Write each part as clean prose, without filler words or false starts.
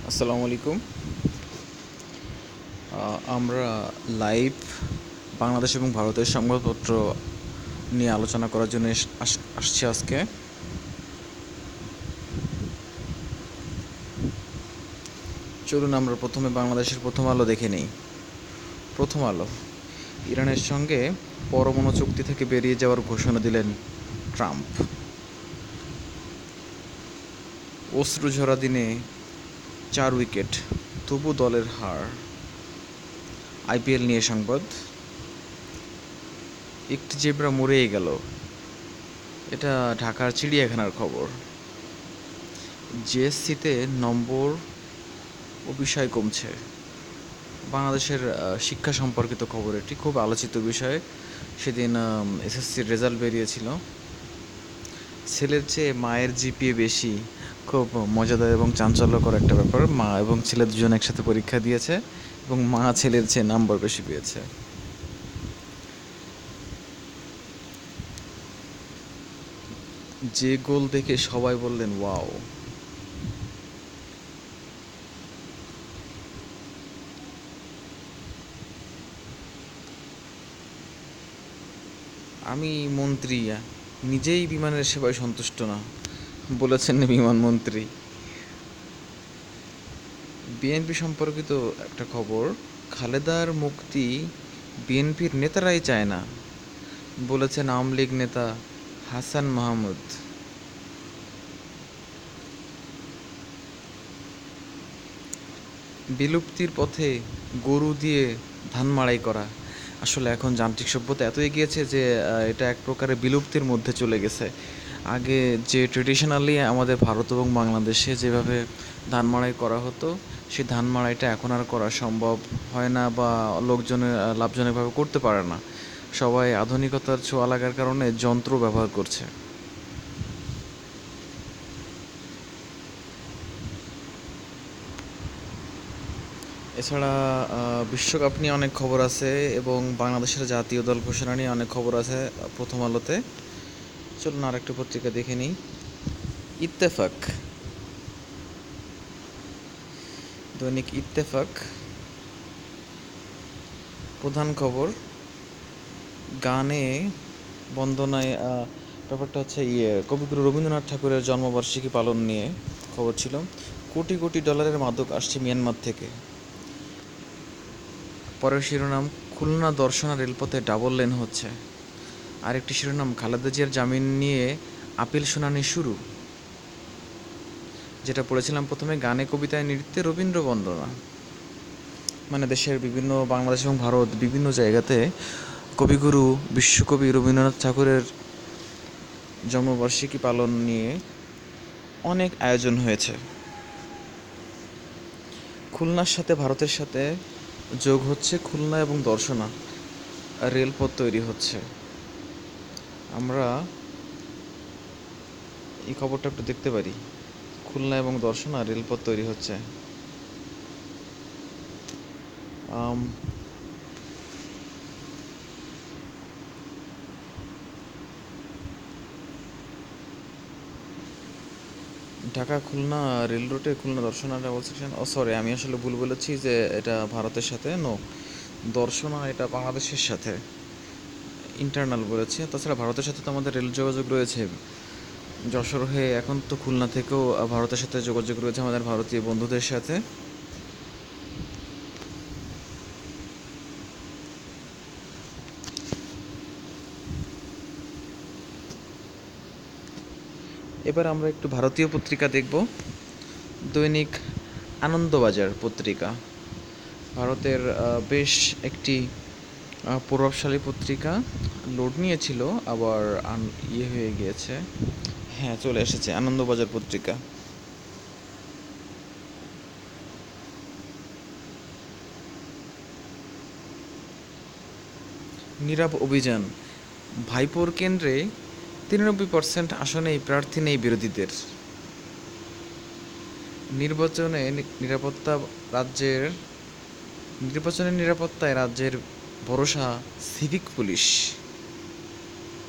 আসসালামু আলাইকুম। আমরা লাইভ বাংলাদেশ এবং ভারতের সংবাদপত্র নিয়ে আলোচনা করার জন্য আসছি আজকে। চলুন আমরা প্রথমে বাংলাদেশের প্রথম আলো দেখে নিই। প্রথম আলো: ইরানের সঙ্গে পরমাণু চুক্তি থেকে বেরিয়ে যাওয়ার ঘোষণা দিলেন ট্রাম্প। অশ্রুঝরা দিনে 4 উইকেট, তবু দলের হার। আইপিএল নিয়ে সংবাদ: একটি জেব্রা মরেই গেল। এটা ঢাকার চিড়িয়াখানার খবর। জিএসসিতে নম্বর ও বিষয় কমছে। বাংলাদেশের শিক্ষা সম্পর্কিত খবর, এটি খুব আলোচিত বিষয়। সেদিন এসএসসির রেজাল্ট বেরিয়েছিল। ছেলের চেয়ে মায়ের জিপিএ বেশি, খুব মজাদার এবং চাঞ্চল্যকর একটা ব্যাপার। মা এবং ছেলে দুজন একসাথে পরীক্ষা দিয়েছে এবং মা ছেলের চেয়ে নাম্বার বেশি পেয়েছে। যে গোল দেখে সবাই বললেন ওয়াও। আমি মন্ত্রী নিজেই বিমানের সেবায় সন্তুষ্ট না, বলেছেন বিমানমন্ত্রী। বিএনপি সম্পর্কিত একটা খবর: খালেদার মুক্তি বিএনপির নেতারাই চায় না, বলেছেন আওয়ামী লীগ নেতা হাসান মাহমুদ। বিলুপ্তির পথে গরু দিয়ে ধান মাড়াই করা। আসলে এখন যান্ত্রিক সভ্যতা এত এগিয়েছে যে এটা এক প্রকারের বিলুপ্তির মধ্যে চলে গেছে। আগে যে ট্রেডিশনালি আমাদের ভারত এবং বাংলাদেশে যেভাবে ধান মাড়াই করা হতো, সেই ধান মাড়াইটা এখন আর করা সম্ভব হয় না, বা লোকজনের লাভজনকভাবে করতে পারে না। সবাই আধুনিকতার ছোঁয়া লাগার কারণে যন্ত্র ব্যবহার করছে। এছাড়া বিশ্বকাপ নিয়ে অনেক খবর আছে এবং বাংলাদেশের জাতীয় দল ঘোষণা নিয়ে অনেক খবর আছে প্রথম আলোতে। চলুন আর একটা পত্রিকা দেখে নিই। ইত্তেফাক, দৈনিক ইত্তেফাক প্রধান খবর: গানে বন্দনায় ব্যাপারটা হচ্ছে কবিগুরু রবীন্দ্রনাথ ঠাকুরের জন্মবার্ষিকী পালন নিয়ে খবর ছিল। কোটি কোটি ডলারের মাদক আসছে মিয়ানমার থেকে। পরের শিরোনাম: খুলনা দর্শনা রেলপথে ডাবল লেন হচ্ছে। আরেকটি শিরোনাম: খালেদা জিয়ার জামিন নিয়ে আপিল শুনানি শুরু। যেটা পড়েছিলাম প্রথমে, গানে কবিতায় নৃত্যে রবীন্দ্র বন্দনা। মানে দেশের বিভিন্ন, বাংলাদেশ এবং ভারত বিভিন্ন জায়গাতে কবিগুরু বিশ্বকবি রবীন্দ্রনাথ ঠাকুরের জন্মবার্ষিকী পালন নিয়ে অনেক আয়োজন হয়েছে। খুলনার সাথে ভারতের সাথে যোগ হচ্ছে খুলনা এবং দর্শনা রেলপথ তৈরি হচ্ছে। আমরা এই খবরটা একটু দেখতে পারি। খুলনা এবং দর্শনা রেলপথ তৈরি হচ্ছে। ঢাকা খুলনা রেল রুটে Khulna Darshana double section. Sorry, আমি আসলে ভুল বলেছি যে এটা ভারতের সাথে। দর্শনা এটা বাংলাদেশের সাথে ইন্টারনাল বলেছি। তাছাড়া ভারতের সাথে তো আমাদের রেল যোগাযোগ রয়েছে। যশোর হয়ে এখন তো খুলনা থেকেও ভারতের সাথে যোগাযোগ রয়েছে আমাদের ভারতীয় বন্ধুদের সাথে। এবার আমরা একটু ভারতীয় পত্রিকা দেখব। দৈনিক আনন্দবাজার পত্রিকা ভারতের বেশ একটি প্রভাবশালী পত্রিকা। লোড নিয়েছিল, আবার হয়ে গিয়েছে। হ্যাঁ, চলে এসেছে আনন্দবাজার পত্রিকা। নীরব অভিযান: ভাইপোর কেন্দ্রে 93% আসনেই প্রার্থী নেই বিরোধীদের। নির্বাচনের নিরাপত্তায় রাজ্যের ভরসা সিভিক পুলিশ।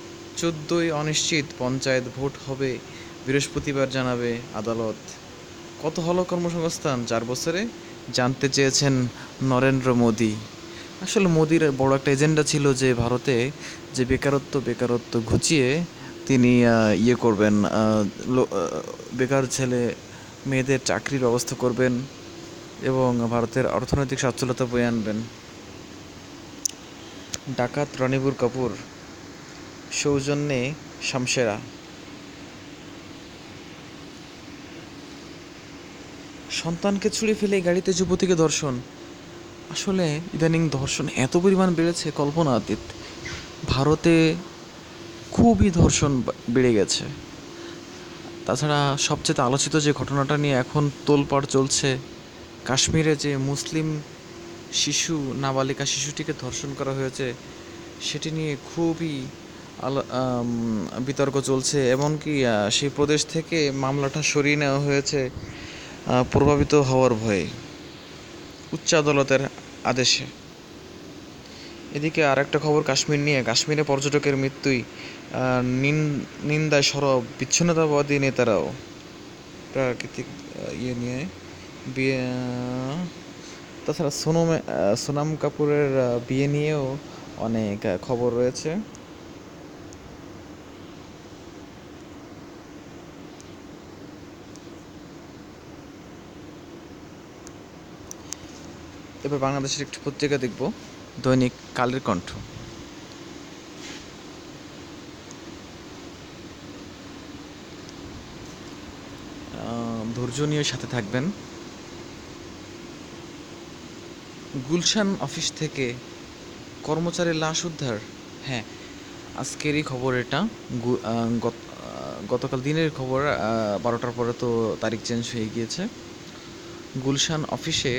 14ই অনিশ্চিত পঞ্চায়েত ভোট হবে বৃহস্পতিবার, জানাবে আদালত। কত হলো কর্মসংস্থান 4 বছরে, জানতে চেয়েছেন নরেন্দ্র মোদী। আসলে মোদির বড় একটা এজেন্ডা ছিল যে ভারতে যে বেকারত্ব ঘুচিয়ে তিনি ইয়ে করবেন, বেকার ছেলে মেয়েদের চাকরির ব্যবস্থা করবেন এবং ভারতের অর্থনৈতিক সচ্ছলতা বয়ে আনবেন। ডাকাত রণবীর কাপুর সৌজন্যে শামশেরা। সন্তানকে ছুঁড়ে ফেলে গাড়িতে যুবতীকে ধর্ষণ। আসলে ইদানিং ধর্ষণ এত পরিমাণ বেড়েছে কল্পনাতীত। ভারতে খুবই ধর্ষণ বেড়ে গেছে। তাছাড়া সবচেয়ে আলোচিত যে ঘটনাটা নিয়ে এখন তোলপাড় চলছে, কাশ্মীরে যে মুসলিম শিশু, নাবালিকা শিশুটিকে ধর্ষণ করা হয়েছে, সেটি নিয়ে খুবই বিতর্ক চলছে। এমনকি সেই প্রদেশ থেকে মামলাটা সরিয়ে নেওয়া হয়েছে প্রভাবিত হওয়ার ভয়ে, উচ্চ আদালতের আদেশে। এদিকে আরেকটা খবর কাশ্মীর নিয়ে। কাশ্মীরে পর্যটকের মৃত্যুই নিন্দায় সরব বিচ্ছিন্নতাবাদী নেতারাও। প্রাকৃতিক ইয়ে নিয়ে বিয়ে, তাছাড়া সোনাম কাপুরের বিয়ে নিয়েও অনেক খবর রয়েছে। এবার বাংলাদেশের একটি পত্রিকা দেখব, দৈনিক কালের কণ্ঠ। ধৈর্য নিয়ে সাথে থাকবেন। গুলশান অফিস থেকে কর্মচারীর লাশ উদ্ধার। হ্যাঁ, আজকেরই খবর এটা। গতকাল দিনের খবর, 12টার পরে তো তারিখ চেঞ্জ হয়ে গিয়েছে। গুলশান অফিসে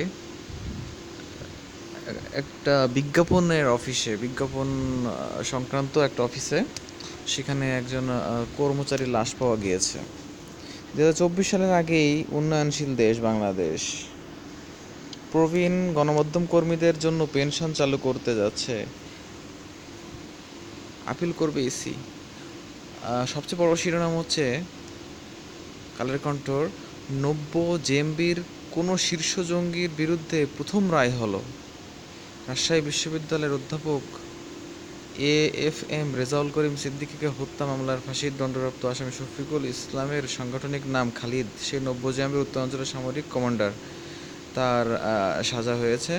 একটা বিজ্ঞাপন সংক্রান্ত একটা অফিসে, সেখানে একজন কর্মচারীর লাশ পাওয়া গিয়েছে। 2024 সালের আগেই উন্নয়নশীল দেশ বাংলাদেশ প্রবীণ গণমাধ্যম কর্মীদের জন্য পেনশন চালু করতে যাচ্ছে, আপিল করবে ইসি। সবচেয়ে বড় শিরোনাম হচ্ছে কালের কণ্ঠর, নব্য জেএমবির কোনো শীর্ষ জঙ্গির বিরুদ্ধে প্রথম রায় হলো। রাজশাহী বিশ্ববিদ্যালয়ের অধ্যাপক AFM রেজাউল করিম সিদ্দিকীকে হত্যা মামলার ফাঁসির দণ্ডপ্রাপ্ত আসামি শফিকুল ইসলামের সাংগঠনিক নাম খালিদ, সে নব্য জেএমবির উত্তরাঞ্চলের সামরিক কমান্ডার। তার সাজা হয়েছে,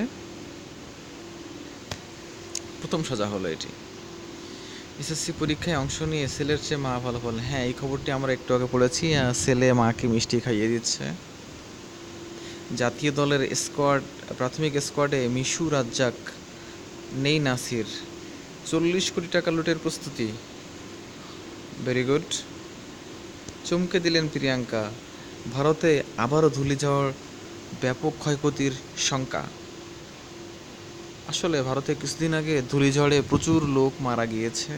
প্রথম সাজা হলো এটি। এসএসসি পরীক্ষায় অংশ নিয়ে ছেলের চেয়ে মা ভালো ফল। হ্যাঁ, এই খবরটি আমরা একটু আগে পড়েছি, ছেলে মাকে মিষ্টি খাইয়ে দিচ্ছে। জাতীয় দলের প্রাথমিক স্কোয়াডে মিশু রাজ্জাক, নেই নাসির। 40 কোটি টাকা লুটের প্রস্তুতি। Very good. চমকে দিলেন প্রিয়াঙ্কা, ভারতে আবারও ধূলিঝড়, ব্যাপক ক্ষয়ক্ষতির শঙ্কা। আসলে ভারতে কিছুদিন আগে ধূলিঝড়ে প্রচুর লোক মারা গিয়েছে।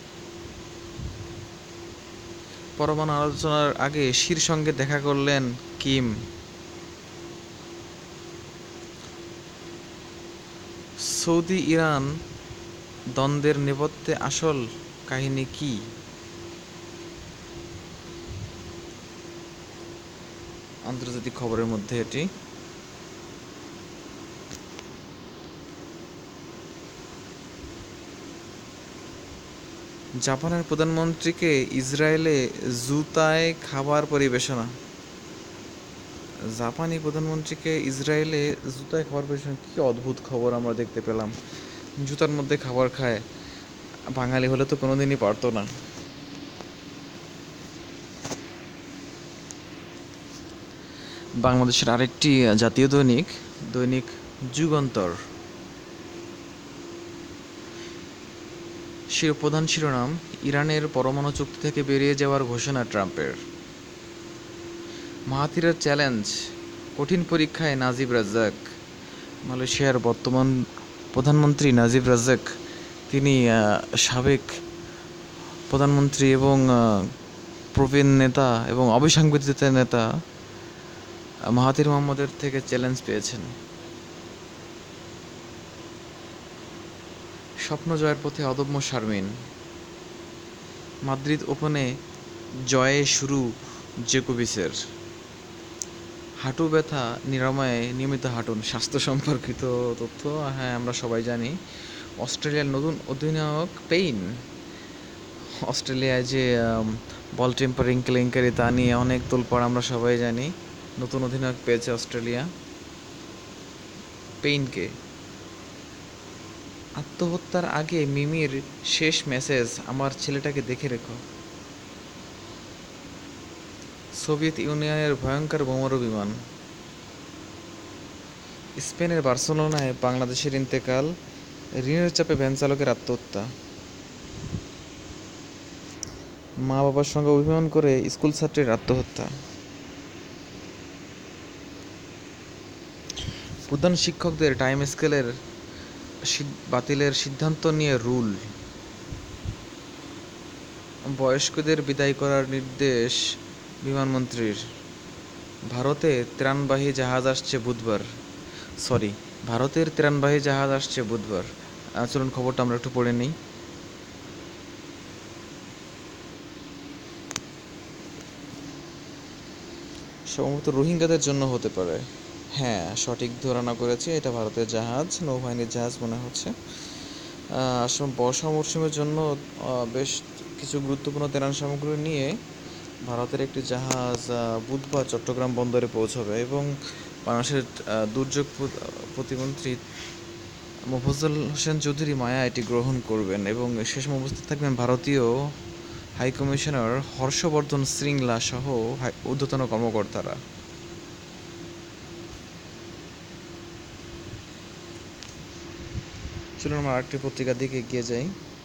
পরমাণু আলোচনার আগে শির সঙ্গে দেখা করলেন কিম। সৌদি ইরান দ্বন্দ্বের নেপথ্যে আসল কাহিনী কি? আন্তর্জাতিক খবরের মধ্যে এটি। জাপানের প্রধানমন্ত্রীকে ইসরায়েলে জুতায় খাবার পরিবেশনা। জাপানি প্রধানমন্ত্রীকে ইসরায়েলে জুতায় খাবার পরিবেশনা, কী অদ্ভুত খবর আমরা দেখতে পেলাম। জুতার মধ্যে খাবার খায়, বাঙালি হলে তো কোনোদিনই পারতো না। বাংলাদেশের আরেকটি জাতীয় দৈনিক যুগান্তর। প্রধান শিরোনাম, ইরানের পরমাণু চুক্তি থেকে বেরিয়ে যাওয়ার ঘোষণা ট্রাম্পের। মাহাথিরের চ্যালেঞ্জ, কঠিন পরীক্ষায় নাজিব রাজ্জাক। মালয়েশিয়ার বর্তমান প্রধানমন্ত্রী নাজিব রাজ্জাক, তিনি সাবেক প্রধানমন্ত্রী এবং প্রবীণ নেতা এবং অবিসংবাদিত নেতা মাহাথির মোহাম্মদের থেকে চ্যালেঞ্জ পেয়েছেন। স্বপ্ন জয়ের পথে অদম্য শারমিন। মাদ্রিদ ওপেনে জয়ে শুরু জোকোভিচের। হাঁটু ব্যথা নিরাময়ে নিয়মিত হাঁটুন। স্বাস্থ্য সম্পর্কিত তথ্য, হ্যাঁ আমরা সবাই জানি। অস্ট্রেলিয়ার নতুন অধিনায়ক পেইন। অস্ট্রেলিয়ায় যে বল টেম্পারিং কেলেঙ্কারি, তা নিয়ে অনেক তোলপাড়, আমরা সবাই জানি। নতুন অধিনায়ক পেয়েছে অস্ট্রেলিয়া, পেইনকে। আত্মহত্যার আগে মিমির শেষ মেসেজ, আমার ছেলেটাকে দেখে রেখো। সোভিয়েত ইউনিয়নের ভয়ঙ্কর বোমারু বিমান। স্পেনের বার্সেলোনায় বাংলাদেশের ইন্তেকাল, ঋণের চাপে ভ্যান চালকের আত্মহত্যা। মা বাবার সঙ্গে অভিমান করে স্কুল ছাত্রীর আত্মহত্যা। প্রধান শিক্ষকদের টাইম স্কেলের বাতিলের সিদ্ধান্ত নিয়ে রুল। বয়স্কদের বিদায় করার নির্দেশ বিমানমন্ত্রীর। ভারতের ত্রাণবাহী জাহাজ আসছে বুধবার। চলুন খবরটা আমরা একটু পড়ে নিই। সম্ভবত রোহিঙ্গাদের জন্য হতে পারে। হ্যাঁ, সঠিক ধারণা করেছি, এটা ভারতের জাহাজ, নৌবাহিনীর জাহাজ মনে হচ্ছে। আসলে বর্ষা মরশুমের জন্য বেশ কিছু গুরুত্বপূর্ণ ত্রাণ সামগ্রী নিয়ে ভারতের একটি জাহাজ বুধবার চট্টগ্রাম বন্দরে পৌঁছবে এবং বাংলাদেশের দুর্যোগ প্রতিমন্ত্রী মোফাজ্জল হোসেন চৌধুরী মায়া এটি গ্রহণ করবেন এবং শেষ উপস্থিত থাকবেন ভারতীয় হাইকমিশনার হর্ষবর্ধন শ্রিংলা সহ ঊর্ধ্বতন কর্মকর্তারা। চলুন আমরা আরেকটি পত্রিকার দিকে এগিয়ে যাই।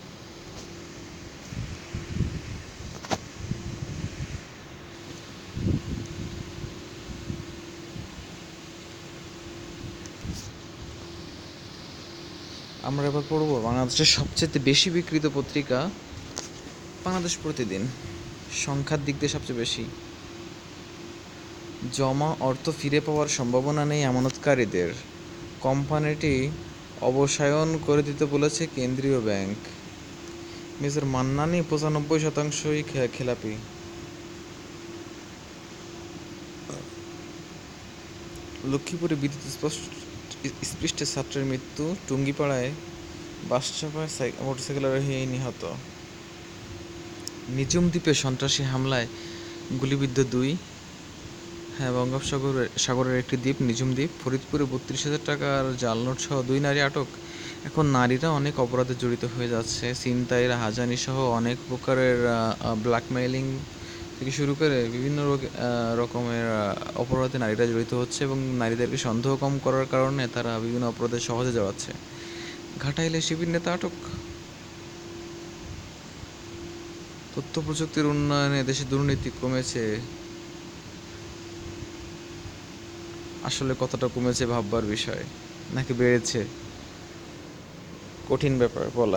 আমরা এবার পড়ব বাংলাদেশের সবচেয়ে বেশি বিক্রিত পত্রিকা বাংলাদেশ প্রতিদিন। সংখ্যার দিক দিয়ে সবচেয়ে বেশি। জমা অর্থ ফিরে পাওয়ার সম্ভাবনা নেই আমানতকারীদের, কোম্পানিটি অবসায়ন করে দিতে বলেছে কেন্দ্রীয় ব্যাংক। মেজর মান্নানি 95%ই খেলাপি। লক্ষ্মীপুরে বিদ্যুৎ স্পৃষ্টে ছাত্রের মৃত্যু, টুঙ্গিপাড়ায় বাস চাপায় মোটরসাইকেল আরোহী নিহত। নিঝুম দ্বীপে সন্ত্রাসী হামলায় গুলিবিদ্ধ 2। হ্যাঁ, বঙ্গোপসাগরের একটি দ্বীপ নিঝুম দ্বীপ। ফরিদপুরে 32,000 টাকার জাল নোট সহ 2 নারী আটক। এখন নারীরা অনেক অপরাধে জড়িত হয়ে যাচ্ছে। ছিনতাই, রাহাজানি সহ অনেক প্রকারের ব্ল্যাকমেইলিং থেকে শুরু করে বিভিন্ন রকমের অপরাধে নারীরা জড়িত হচ্ছে এবং নারীদেরকে সন্দেহ কম করার কারণে তারা বিভিন্ন অপরাধে সহজে জড়াচ্ছে। ঘাটাইলে শিবির নেতা আটক। তথ্য প্রযুক্তির উন্নয়নে দেশে দুর্নীতি কমেছে। আসলে কতটা কমেছে ভাববার বিষয়, নাকি বেড়েছে, কঠিন ব্যাপার বলা।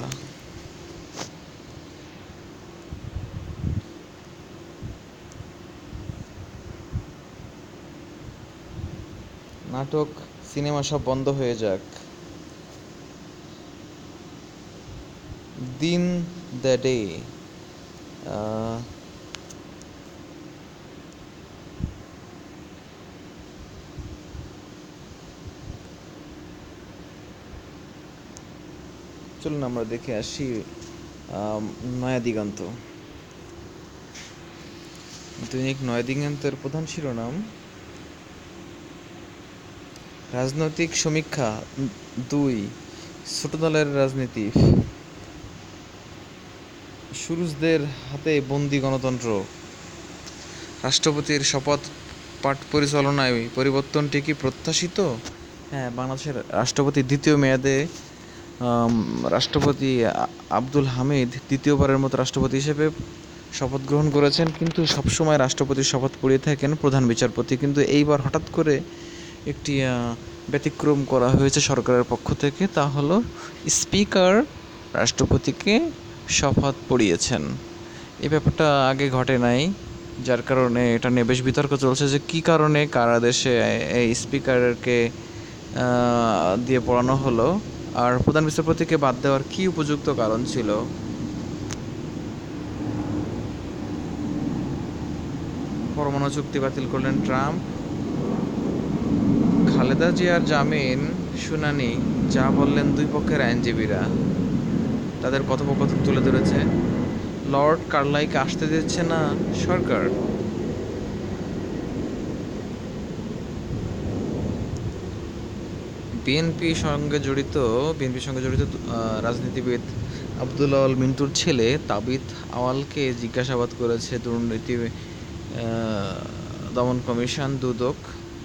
নাটক, সিনেমা সব বন্ধ হয়ে যাক। দিন দ্য ডে। চলুন আমরা দেখে আসি নয়া দিগন্ত। দৈনিক নয়া দিগন্তের প্রধান শিরোনাম, রাজনৈতিক সমীক্ষা 2, ছোট দলের রাজনীতি। সুরুজদের হাতে বন্দি গণতন্ত্র। রাষ্ট্রপতির শপথ পাঠ পরিচালনায় পরিবর্তনটি কি প্রত্যাশিত? হ্যাঁ, বাংলাদেশের রাষ্ট্রপতি দ্বিতীয় মেয়াদে রাষ্ট্রপতি আব্দুল হামিদ দ্বিতীয়বারের মতো রাষ্ট্রপতি হিসেবে শপথ গ্রহণ করেছেন, কিন্তু সবসময় রাষ্ট্রপতির শপথ পড়িয়ে থাকেন প্রধান বিচারপতি। কিন্তু এইবার হঠাৎ করে একটি ব্যতিক্রম করা হয়েছে সরকারের পক্ষ থেকে, তা হলো স্পিকার রাষ্ট্রপতিকে শপথ পড়িয়েছেন। এই ব্যাপারটা আগে ঘটে নাই, যার কারণে এটা নিয়ে বেশ বিতর্ক চলছে যে কী কারণে কারা দেশে এই স্পিকারকে দিয়ে পড়ানো হলো, আর প্রধান বিচারপতিকে বাদ দেওয়ার কী উপযুক্ত কারণ ছিল। পরমাণু চুক্তি বাতিল করলেন ট্রাম্প। খালেদা জিয়ার জামিন শুনানি যা বললেন দুই পক্ষের আইনজীবীরা, তাদের কথোপকথন তুলে ধরেছে। লর্ড কার্লাইকে আসতে দিচ্ছে না সরকার। বিএনপির সঙ্গে জড়িত রাজনীতিবিদ আব্দুল আওয়াল মিন্টুর ছেলে তাবিথ আওয়ালকে জিজ্ঞাসাবাদ করেছে দুর্নীতি দমন কমিশন দুদক।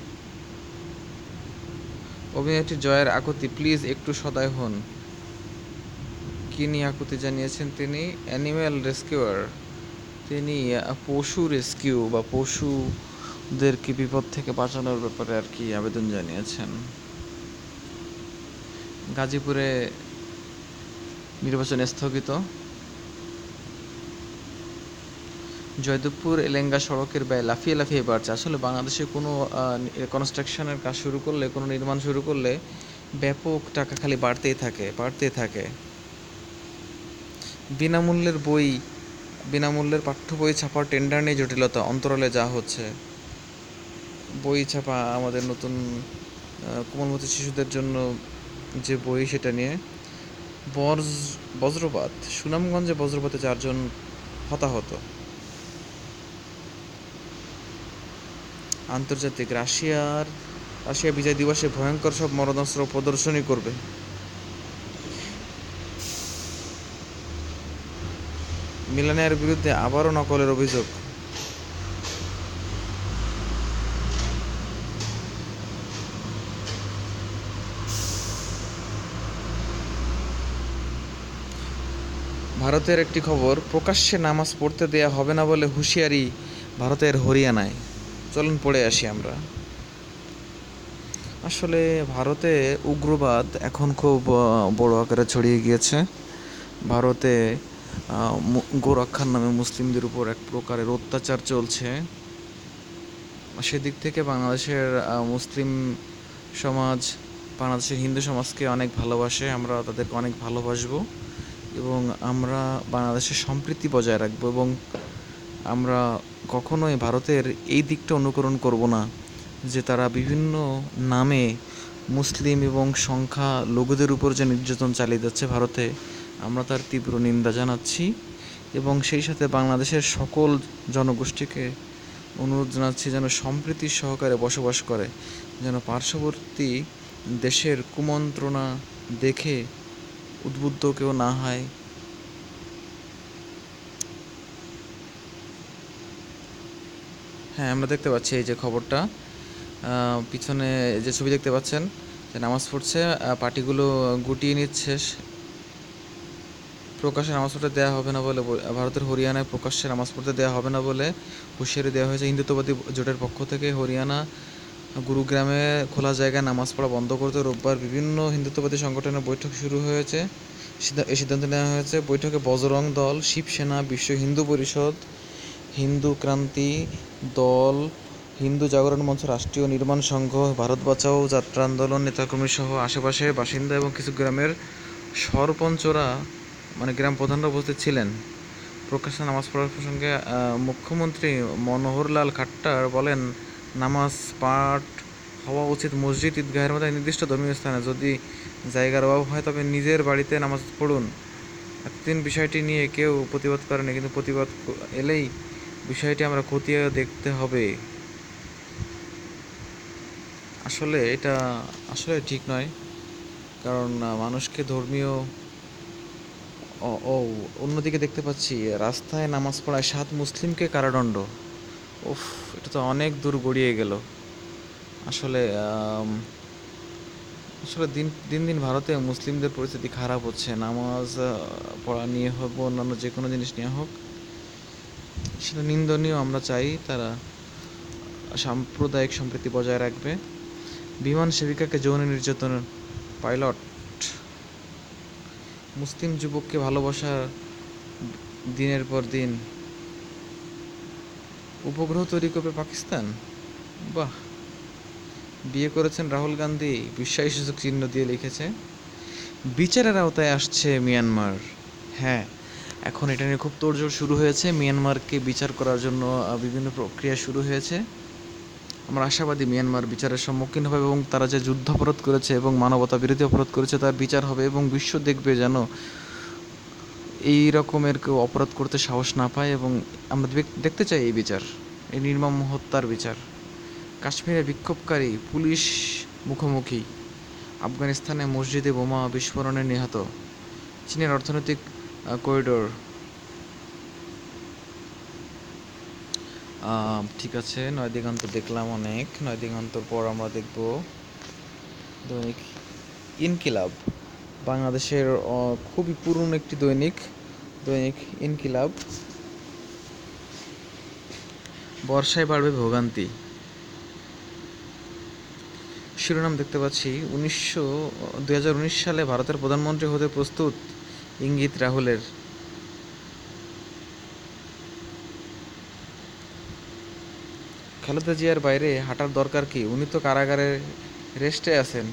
অভিনেত্রী জয়ের আকুতি, প্লিজ একটু সদয় হন। কী নিয়ে আকুতি জানিয়েছেন তিনি? অ্যানিম্যাল রেস্কিউয়ার, তিনি পশু রেস্কিউ বা পশুদেরকে বিপদ থেকে বাঁচানোর ব্যাপারে আর কি আবেদন জানিয়েছেন। গাজীপুরে নির্বাচন স্থগিত। জয়দেবপুর এলেঙ্গা সড়কের ব্যয় লাফিয়ে লাফিয়ে বাড়ছে। আসলে বাংলাদেশে কোনো কনস্ট্রাকশনের কাজ শুরু করলে, কোনো নির্মাণ শুরু করলে ব্যাপক টাকা খালি বাড়তেই থাকে। বিনামূল্যের পাঠ্য বই ছাপার টেন্ডার নিয়ে জটিলতা, অন্তরালে যা হচ্ছে। বই ছাপা আমাদের নতুন কোমলমতি শিশুদের জন্য যে বই, সেটা নিয়ে বজ্রপাত, সুনামগঞ্জে বজ্রপাতে 4 জন হতাহত। আন্তর্জাতিক রাশিয়া বিজয় দিবসে ভয়ঙ্কর সব মরণাস্ত্র প্রদর্শনী করবে। মিলানিয়ার বিরুদ্ধে আবারও নকলের অভিযোগ। ভারতের একটি খবর, প্রকাশ্যে নামাজ পড়তে দেয়া হবে না বলে হুঁশিয়ারি ভারতের হরিয়ানায়। চলুন পড়ে আসি আমরা। আসলে ভারতে উগ্রবাদ এখন খুব বড় আকারে ছড়িয়ে গিয়েছে। ভারতে গোরক্ষার নামে মুসলিমদের উপর এক প্রকারের অত্যাচার চলছে। সেদিক থেকে বাংলাদেশের মুসলিম সমাজ, বাংলাদেশের হিন্দু সমাজকে অনেক ভালোবাসে। আমরা তাদেরকে অনেক ভালোবাসবো এবং আমরা বাংলাদেশের সম্প্রীতি বজায় রাখবো এবং আমরা কখনোই ভারতের এই দিকটা অনুকরণ করব না যে তারা বিভিন্ন নামে মুসলিম এবং সংখ্যালঘুদের উপর যে নির্যাতন চালিয়ে যাচ্ছে ভারতে, আমরা তার তীব্র নিন্দা জানাচ্ছি এবং সেই সাথে বাংলাদেশের সকল জনগোষ্ঠীকে অনুরোধ জানাচ্ছি যেন সম্প্রীতি সহকারে বসবাস করে, যেন পার্শ্ববর্তী দেশের কুমন্ত্রণা দেখে উদ্বুদ্ধ কেউ না হয়। হ্যাঁ, আমরা দেখতে পাচ্ছি এই যে খবরটা, পিছনে যে ছবি দেখতে পাচ্ছেন, যে নামাজ পড়ছে, পার্টিগুলো গুটিয়ে নিচ্ছে। প্রকাশ্যে নামাজ পড়তে দেওয়া হবে না বলে, ভারতের হরিয়ানায় প্রকাশ্যে নামাজ পড়তে দেওয়া হবে না বলে হুঁশিয়ারি দেওয়া হয়েছে হিন্দুত্ববাদী জোটের পক্ষ থেকে। হরিয়ানা গুরুগ্রামে খোলা জায়গায় নামাজ পড়া বন্ধ করতে রোববার বিভিন্ন হিন্দুত্ববাদী সংগঠনের বৈঠক শুরু হয়েছে। এই সিদ্ধান্ত নেওয়া হয়েছে। বৈঠকে বজরং দল, শিবসেনা, বিশ্ব হিন্দু পরিষদ, হিন্দু ক্রান্তি দল, হিন্দু জাগরণ মঞ্চ, রাষ্ট্রীয় নির্মাণ সংঘ, ভারত বাঁচাও যাত্রা আন্দোলন নেতাকর্মী সহ আশেপাশের বাসিন্দা এবং কিছু গ্রামের সরপঞ্চরা, মানে গ্রাম প্রধানরা উপস্থিত ছিলেন। প্রকাশ্যে নামাজ পড়ার প্রসঙ্গে মুখ্যমন্ত্রী মনোহরলাল খাট্টার বলেন, নামাজ পাঠ হওয়া উচিত মসজিদ, ঈদগাহের মতো নির্দিষ্ট ধর্মীয় স্থানে। যদি জায়গার অভাব হয় তবে নিজের বাড়িতে নামাজ পড়ুন। এতদিন বিষয়টি নিয়ে কেউ প্রতিবাদ করেনি, কিন্তু প্রতিবাদ এলেই বিষয়টি আমরা খতিয়ে দেখতে হবে। আসলে এটা ঠিক নয়, কারণ মানুষকে ধর্মীয় অন্যদিকে দেখতে পাচ্ছি রাস্তায় নামাজ পড়ায় 7 মুসলিমকে কারাদণ্ড। উফ, এটা তো অনেক দূর গড়িয়ে গেল। আসলে দিন দিন ভারতে মুসলিমদের পরিস্থিতি খারাপ হচ্ছে। নামাজ পড়া নিয়ে হোক বা অন্যান্য যে কোনো জিনিস নিয়ে হোক, সেটা নিন্দনীয়। আমরা চাই তারা সাম্প্রদায়িক সম্প্রীতি বজায় রাখবে। বিমান সেবিকাকে যৌন নির্যাতন, পাইলট মুসলিম যুবককে ভালোবাসার দিনের পর দিন। উপগ্রহ তৈরি করবে পাকিস্তান, বাহ। বিয়ে করেছেন রাহুল গান্ধী, বিস্ময়সূচক চিহ্ন দিয়ে লিখেছে। বিচারের আওতায় আসছে মিয়ানমার। হ্যাঁ, এখন এটা নিয়ে খুব তোড়জোড় শুরু হয়েছে। মিয়ানমারকে বিচার করার জন্য বিভিন্ন প্রক্রিয়া শুরু হয়েছে। আমরা আশাবাদী মিয়ানমার বিচারের সম্মুখীন হবে এবং তারা যে যুদ্ধাপরাধ করেছে এবং মানবতা বিরোধী অপরাধ করেছে তার বিচার হবে এবং বিশ্ব দেখবে যেন এই রকমের কেউ অপরাধ করতে সাহস না পায় এবং আমরা দেখতে চাই এই বিচার, এই নির্মম হত্যার বিচার। কাশ্মীরে বিক্ষোভকারী পুলিশ মুখোমুখি, আফগানিস্তানে মসজিদে বোমা বিস্ফোরণে নিহত, চীনের অর্থনৈতিক করিডোর। ঠিক আছে, নয় দিগন্ত দেখলাম অনেক। নয় দিগন্তর পর আমরা দেখব দৈনিক ইনকিলাব, বাংলাদেশের খুবই পুরনো একটি দৈনিক, দৈনিক ইনকিলাব। বর্ষায় বাড়বে ভোগান্তি, শিরোনাম দেখতে পাচ্ছি 2019 সালে ভারতের প্রধানমন্ত্রী হতে প্রস্তুত ইঙ্গিত রাহুলের। খালেদা জিয়ার বাইরে হাঁটার দরকার কি, উনি তো কারাগারে রেস্টে আছেন।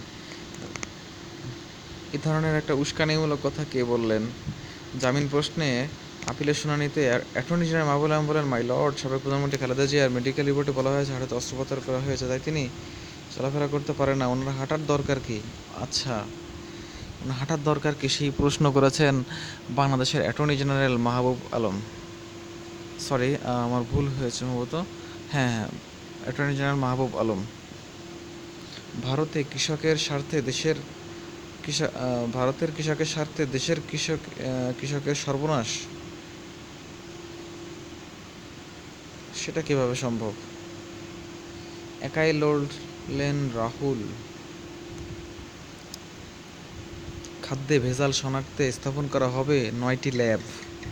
এ ধরনের একটা উস্কানিমূলক কথা কে বললেন? জামিন প্রশ্নে আপিলের শুনানিতে অ্যাটর্নি জেনারেল মাহবুব আলম বলেন, মাই লর্ড, সাবেক প্রধানমন্ত্রী খালেদা জিয়ার মেডিকেল রিপোর্টে বলা হয়েছে হাঁটুতে অস্ত্রোপচার করা হয়েছে, তাই তিনি চলাফেরা করতে পারেন না। ওনার হাঁটার দরকার কি? আচ্ছা, ওনার হাঁটার দরকার কি সেই প্রশ্ন করেছেন বাংলাদেশের attorney general Mahbub Alam. Sorry, আমার ভুল হয়েছে সম্ভবত। হ্যাঁ, অ্যাটর্নি জেনারেল মাহবুব আলম। ভারতে কৃষকের স্বার্থে দেশের ভারতের কৃষকের স্বার্থে দেশের কৃষকের সর্বনাশ, সেটা কিভাবে সম্ভব? একাই লড়লেন রাহুল। খাদ্যে ভেজাল শনাক্তে স্থাপন করা হবে 9টি ল্যাব।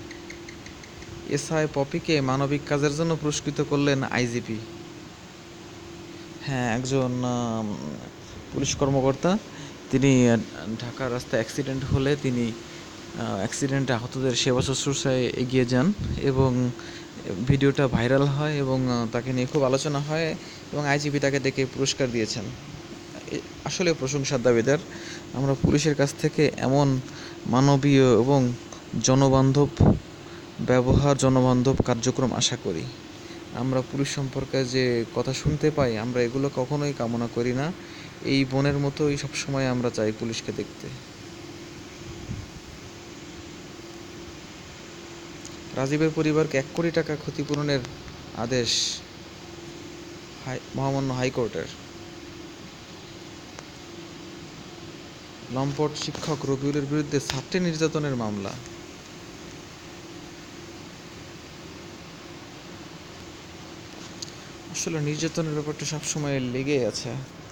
এসআই পপিকে মানবিক কাজের জন্য পুরস্কৃত করলেন আইজিপি। হ্যাঁ, একজন পুলিশ কর্মকর্তা, তিনি ঢাকার রাস্তায় অ্যাক্সিডেন্ট হলে তিনি অ্যাক্সিডেন্টে আহতদের সেবা শুশ্রূষায় এগিয়ে যান এবং ভিডিওটা ভাইরাল হয় এবং তাকে নিয়ে খুব আলোচনা হয় এবং আইজিপি তাকে ডেকে পুরস্কার দিয়েছেন। আসলে প্রশংসার দাবিদার। আমরা পুলিশের কাছ থেকে এমন মানবীয় এবং জনবান্ধব ব্যবহার, জনবান্ধব কার্যক্রম আশা করি। আমরা পুলিশ সম্পর্কে যে কথা শুনতে পাই, আমরা এগুলো কখনোই কামনা করি না। এই বোনের মতোই সবসময় আমরা চাই পুলিশকে দেখতে। রাজীবের পরিবারকে 1 কোটি টাকা ক্ষতিপূরণের আদেশ মহামান্য হাইকোর্টের। লম্পট শিক্ষক রবিউলের বিরুদ্ধে ছাত্রী নির্যাতনের মামলা। আসলে নির্যাতনের ব্যাপারটা সবসময় লেগে আছে।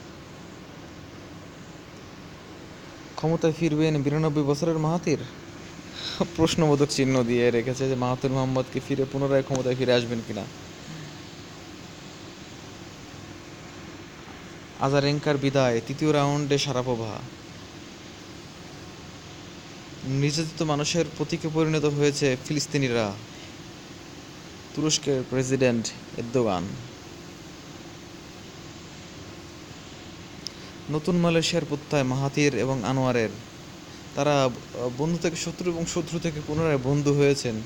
ক্ষমতায় ফিরবেন 92 বছরের মাহাথির? প্রশ্নবোধক চিহ্ন দিয়ে রেখেছে যে মাহাথির মোহাম্মদ কি পুনরায় ক্ষমতায় ফিরে আসবেন কিনা। আজারেঙ্কার বিদায়, 3য় রাউন্ডে শারাপোভা। নির্যাতিত মানুষের প্রতীকে পরিণত হয়েছে ফিলিস্তিনিরা, তুরস্কের প্রেসিডেন্ট এরদোগান। নতুন মালয়েশিয়ার প্রত্যয় মাহাথির এবং আনোয়ারের, তারা বন্ধু থেকে শত্রু এবং শত্রু থেকে পুনরায় বন্ধু হয়েছেন।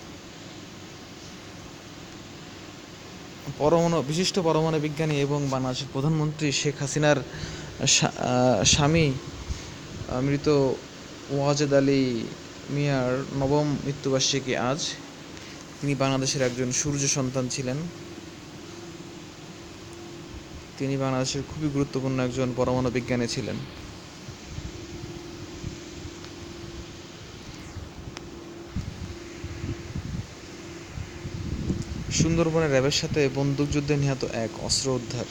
বিশিষ্ট পরমাণু বিজ্ঞানী এবং বাংলাদেশের প্রধানমন্ত্রী শেখ হাসিনার স্বামী মৃত ওয়াজেদ আলী মিয়ার 9ম মৃত্যুবার্ষিকী আজ। তিনি বাংলাদেশের একজন সূর্য সন্তান ছিলেন। তিনি বাংলাদেশের খুবই গুরুত্বপূর্ণ একজন পরমাণু বিজ্ঞানী ছিলেন। সুন্দরবনে র্যাবের সাথে বন্দুকযুদ্ধে নিহত 1, অস্ত্র উদ্ধার।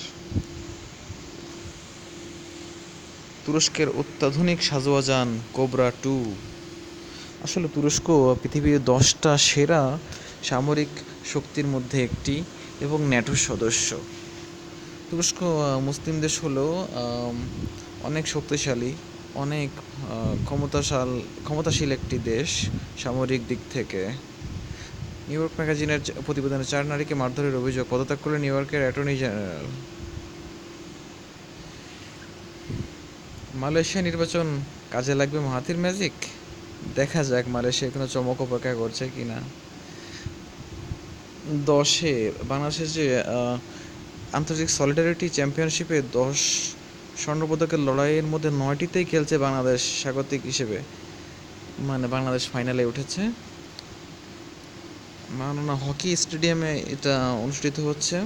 তুরস্কের অত্যাধুনিক সাজোয়া যান কোবরা 2। আসলে তুরস্ক পৃথিবীর 10টা সেরা সামরিক শক্তির মধ্যে একটি এবং ন্যাটোর সদস্য। তুরস্ক মুসলিম দেশ হলেও অনেক শক্তিশালী, অনেক ক্ষমতাশীল একটি দেশ সামরিক দিক থেকে। নিউ ইয়র্ক ম্যাগাজিনের প্রতিবেদনে 4 নারীকে মারধরের অভিযোগ, পদত্যাগ করলেন নিউ ইয়র্কের অ্যাটর্নি জেনারেল। মালয়েশিয়া নির্বাচন কাজে লাগবে মাহাথির ম্যাজিক? দেখা যাক মালয়েশিয়া কোনো চমক অপেক্ষা করছে কিনা। 10-এ বাংলাদেশের যে আন্তর্জাতিক সলিডারিটি চ্যাম্পিয়নশিপে 10 স্বর্ণপদকের লড়াইয়ের মধ্যে 9টিতেই খেলছে বাংলাদেশ স্বাগতিক হিসেবে, মানে বাংলাদেশ ফাইনালে উঠেছে। মাওলানা হকি স্টেডিয়ামে এটা অনুষ্ঠিত হচ্ছে।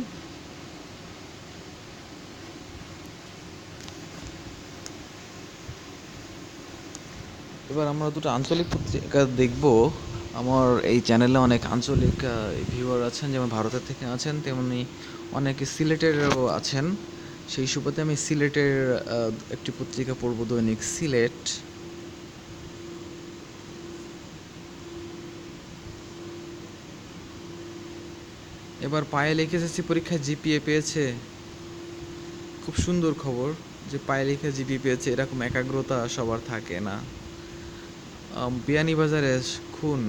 এবার আমরা দুটো আঞ্চলিক পত্রিকা দেখব। আমার এই চ্যানেলে অনেক আঞ্চলিক ভিউয়ার আছেন, যেমন ভারতের থেকে আছেন, তেমনি অনেকে সিলেটেরও আছেন। সেই সুবাদে আমি সিলেটের একটি পত্রিকা পড়ব, দৈনিক সিলেট। এবার পায়েল এইচএসসি পরীক্ষায় জিপিএ পেয়েছে। খুব সুন্দর খবর যে পায়েলিখা জিপি পেয়েছে, এরকম একাগ্রতা সবার থাকে না। বিয়ানীবাজারে খুন,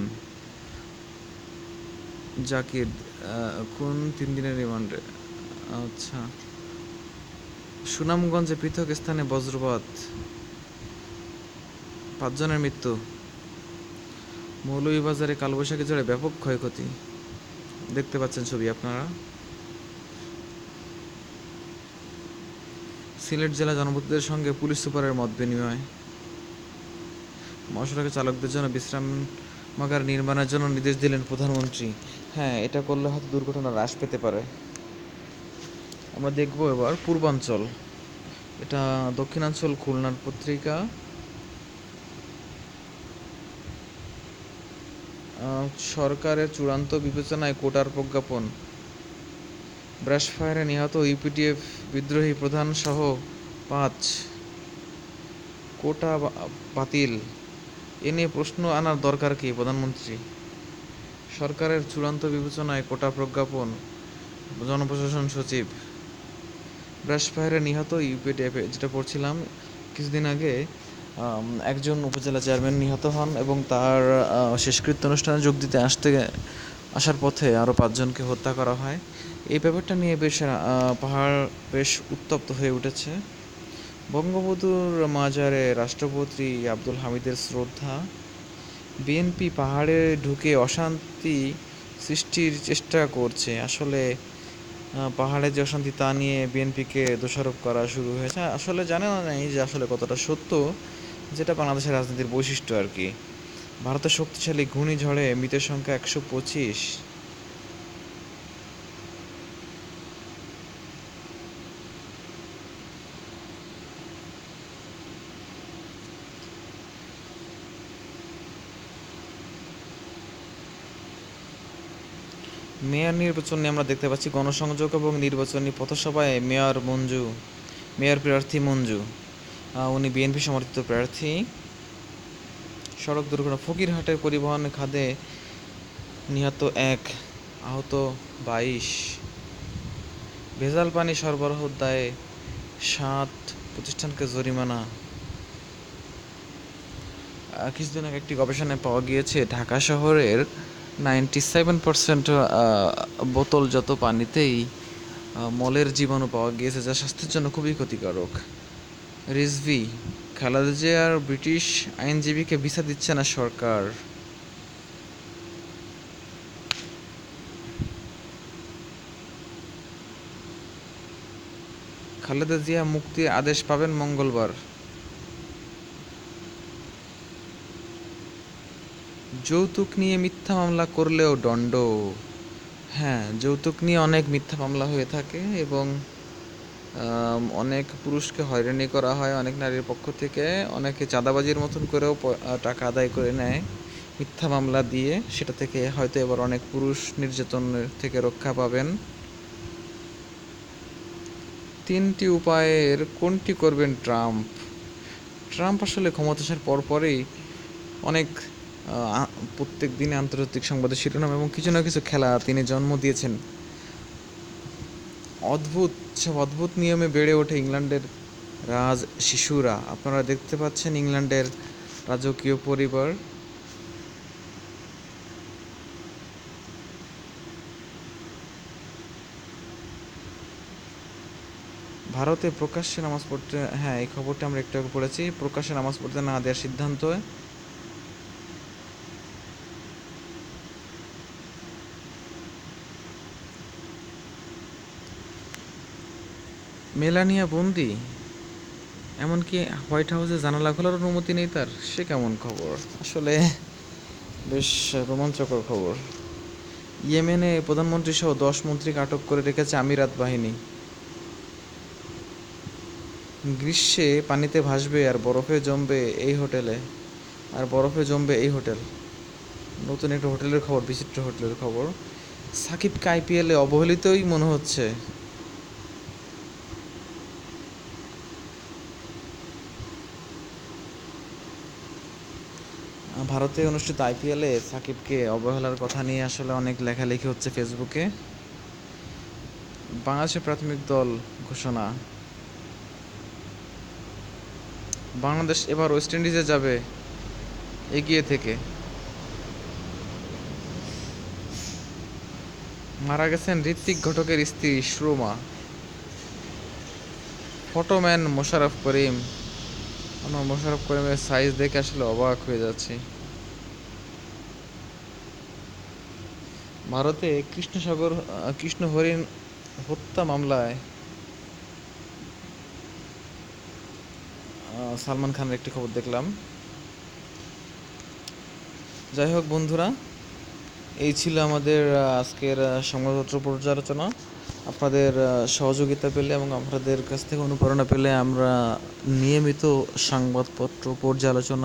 জাকির খুন 3 দিনের রিমান্ডে। আচ্ছা। সুনামগঞ্জে পৃথক স্থানে বজ্রপাত, 5 জনের মৃত্যু। মৌলভীবাজারে কালবৈশাখী ঝড়ে ব্যাপক ক্ষয়ক্ষতি, দেখতে পাচ্ছেন ছবি আপনারা। সিলেট জেলা জনপ্রতিনিধিদের সঙ্গে পুলিশ সুপারের মত বিনিময়। মহাসড়কে চালকদের জন্য বিশ্রামাগার নির্মাণের জন্য নির্দেশ দিলেন প্রধানমন্ত্রী। হ্যাঁ, এটা করলে হয়তো দুর্ঘটনা হ্রাস পেতে পারে। আমরা দেখব এবার পূর্বাঞ্চল। এটা দক্ষিণাঞ্চল খুলনার পত্রিকা। সরকারের চূড়ান্ত বিবেচনায় কোটার প্রজ্ঞাপন। ব্রাশফায়ারে নিহত ইউপিডিএফ বিদ্রোহী প্রধান সহ 5। কোটা বাতিল, এ নিয়ে প্রশ্ন আনার দরকার কি প্রধানমন্ত্রী? সরকারের চূড়ান্ত বিবেচনায় কোটা প্রজ্ঞাপন, জনপ্রশাসন সচিব। ব্রাশফায়ারে নিহত ইউপিডিএফ, যেটা পড়ছিলাম কিছুদিন আগে, একজন উপজেলা চেয়ারম্যান নিহত হন এবং তার শেষকৃত্য অনুষ্ঠানে যোগ দিতে আসার পথে আরও 5 জনকে হত্যা করা হয়। এই ব্যাপারটা নিয়ে বেশ পাহাড় বেশ উত্তপ্ত হয়ে উঠেছে। বঙ্গবন্ধুর মাজারে রাষ্ট্রপতি আব্দুল হামিদের শ্রদ্ধা। বিএনপি পাহাড়ে ঢুকে অশান্তি সৃষ্টির চেষ্টা করছে। আসলে পাহাড়ে যে অশান্তি, তা নিয়ে বিএনপিকে দোষারোপ করা শুরু হয়েছে। আসলে জানে না নাই যে আসলে কতটা সত্য, যেটা বাংলাদেশের রাজনীতির বৈশিষ্ট্য আর কি। ভারতের শক্তিশালী ঘূর্ণিঝড়ে মৃতের সংখ্যা 125। মেয়র নির্বাচন নিয়ে আমরা দেখতে পাচ্ছি গণসংযোগ এবং নির্বাচনী পথসভায় মেয়র প্রার্থী মঞ্জু, উনি বিএনপি সমর্থিত প্রার্থী। সড়ক দুর্ঘটনা, ফকিরহাটের পরিবহন খাদে নিহত 1, আহত 22। ভেজাল পানি সরবরাহের দায়ে 7 প্রতিষ্ঠানকে জরিমানা। কিছুদিন আগে একটি গবেষণায় পাওয়া গিয়েছে ঢাকা শহরের 97% বোতলজাত পানিতেই মলের জীবাণু পাওয়া গিয়েছে, যা স্বাস্থ্যের জন্য খুবই ক্ষতিকারক। রিজভি, খালেদা জিয়ার ব্রিটিশ আইনজীবীকে ভিসা দিচ্ছে না সরকার। খালেদা জিয়া মুক্তির আদেশ পাবেন মঙ্গলবার। যৌতুক নিয়ে মিথ্যা মামলা করলেও দণ্ড। হ্যাঁ, যৌতুক নিয়ে অনেক মিথ্যা মামলা হয়ে থাকে এবং অনেক পুরুষকে হয়রানি করা হয় অনেক নারীর পক্ষ থেকে। অনেকে চাঁদাবাজির মতন করেও টাকা আদায় করে নেয় মিথ্যা মামলা দিয়ে। সেটা থেকে হয়তো এবার অনেক পুরুষ নির্যাতনের থেকে রক্ষা পাবেন। 3টি উপায়ের কোনটি করবেন ট্রাম্প? ট্রাম্প আসলে ক্ষমতা আসার পরপরই অনেক প্রত্যেক দিনে আন্তর্জাতিক সংবাদের শিরোনাম এবং কিছু না কিছু খেলা তিনি জন্ম দিয়েছেন। অদ্ভুত নিয়মে বেড়ে ওঠে ইংল্যান্ডের রাজ শিশুরা। আপনারা দেখতে পাচ্ছেন ইংল্যান্ডের রাজকীয় পরিবার। ভারতে প্রকাশ্যে নামাজ পড়তে, হ্যাঁ এই খবরটা আমরা একটু আগে পড়েছি, প্রকাশ্যে নামাজ পড়তে না দেওয়ার সিদ্ধান্ত। মেলানিয়া বন্দি, এমনকি হোয়াইট হাউসে জানালা খোলার অনুমতি নেই তার, সে কেমন খবর আসলে! বেশ রোমাঞ্চকর খবর। ইয়েমেনে প্রধানমন্ত্রী সহ 10 মন্ত্রীকে আটক করে রেখেছে আমিরাত বাহিনী। গ্রীষ্মে পানিতে ভাসবে আর বরফে জমবে এই হোটেলে, এই হোটেল। নতুন একটা হোটেলের খবর, বিচিত্র হোটেলের খবর। সাকিবকে আইপিএলে অবহেলিতই মনে হচ্ছে। ভারতে অনুষ্ঠিত আইপিএলে সাকিবকে অবহেলার কথা নিয়ে আসলে অনেক লেখালেখি হচ্ছে ফেসবুকে। বাংলাদেশের প্রাথমিক দল ঘোষণা। বাংলাদেশ এবার ওয়েস্ট ইন্ডিজে যাবে এগিয়ে থেকে। মারা গেছেন ঋত্বিক ঘটকের স্ত্রী সুরমা। ফটোম্যান মোশাররফ করিম। আমার মোশাররফ করিমের সাইজ দেখে আসলে অবাক হয়ে যাচ্ছি। ভারতে কৃষ্ণ হরিণ হত্যা মামলায় সালমান খানের একটি খবর দেখলাম। যাই হোক বন্ধুরা, এই ছিল আমাদের আজকের সংবাদপত্র পর্যালোচনা। আপনাদের সহযোগিতা পেলে এবং আপনাদের কাছ থেকে অনুপ্রেরণা পেলে আমরা নিয়মিত সংবাদপত্র পর্যালোচনা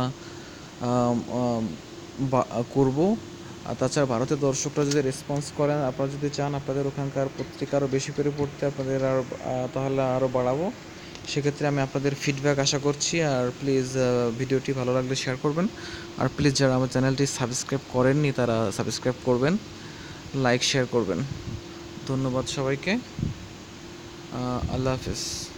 করব। আর তাছাড়া ভারতের দর্শকরা যদি রেসপন্স করেন, আপনারা যদি চান আপনাদের ওখানকার পত্রিকা আরও বেশি করে পড়তে, আপনাদের আরও তাহলে আরও বাড়াবো। সেক্ষেত্রে আমি আপনাদের ফিডব্যাক আশা করছি। আর প্লিজ ভিডিওটি ভালো লাগলে শেয়ার করবেন। আর প্লিজ যারা আমার চ্যানেলটি সাবস্ক্রাইব করেননি তারা সাবস্ক্রাইব করবেন, লাইক শেয়ার করবেন। ধন্যবাদ সবাইকে। আল্লাহ হাফিজ।